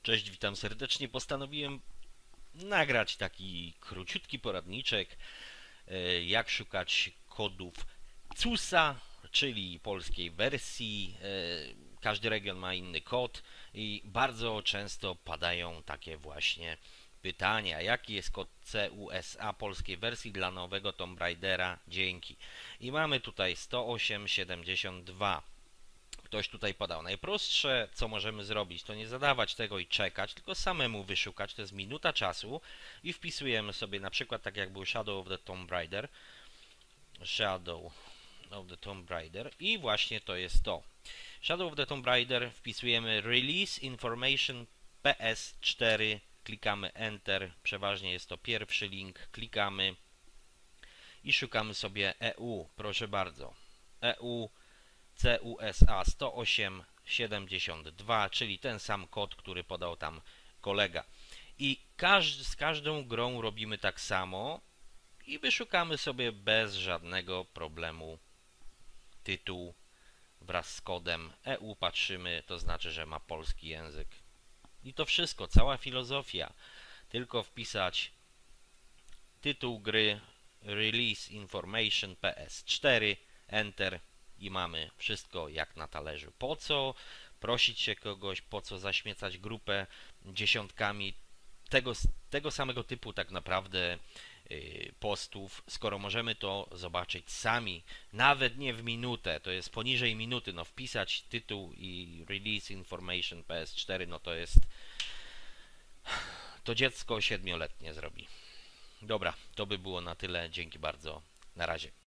Cześć, witam serdecznie. Postanowiłem nagrać taki króciutki poradniczek, jak szukać kodów CUSA, czyli polskiej wersji. Każdy region ma inny kod i bardzo często padają takie właśnie pytania. Jaki jest kod CUSA polskiej wersji dla nowego Tomb Raidera? Dzięki. I mamy tutaj 108.72. Ktoś tutaj podał. Najprostsze, co możemy zrobić, to nie zadawać tego i czekać, tylko samemu wyszukać. To jest minuta czasu i wpisujemy sobie na przykład tak jak był Shadow of the Tomb Raider. Shadow of the Tomb Raider i właśnie to jest to. Shadow of the Tomb Raider, wpisujemy Release Information PS4, klikamy Enter, przeważnie jest to pierwszy link, klikamy i szukamy sobie EU, proszę bardzo. EU CUSA 108.72, czyli ten sam kod, który podał tam kolega. I z każdą grą robimy tak samo i wyszukamy sobie bez żadnego problemu tytuł wraz z kodem EU. Patrzymy, to znaczy, że ma polski język. I to wszystko, cała filozofia. Tylko wpisać tytuł gry, Release Information PS4, Enter i mamy wszystko jak na talerzu. Po co prosić się kogoś, po co zaśmiecać grupę dziesiątkami tego samego typu tak naprawdę postów, skoro możemy to zobaczyć sami, nawet nie w minutę, to jest poniżej minuty, no wpisać tytuł i Release Information PS4, no to dziecko 7-letnie zrobi. Dobra, to by było na tyle, dzięki bardzo, na razie.